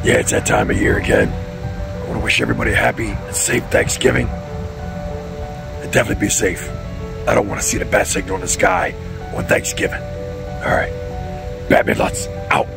Yeah, it's that time of year again. I want to wish everybody a happy and safe Thanksgiving. And definitely be safe. I don't want to see the bat signal in the sky on Thanksgiving. Alright. Batman Lutz, out.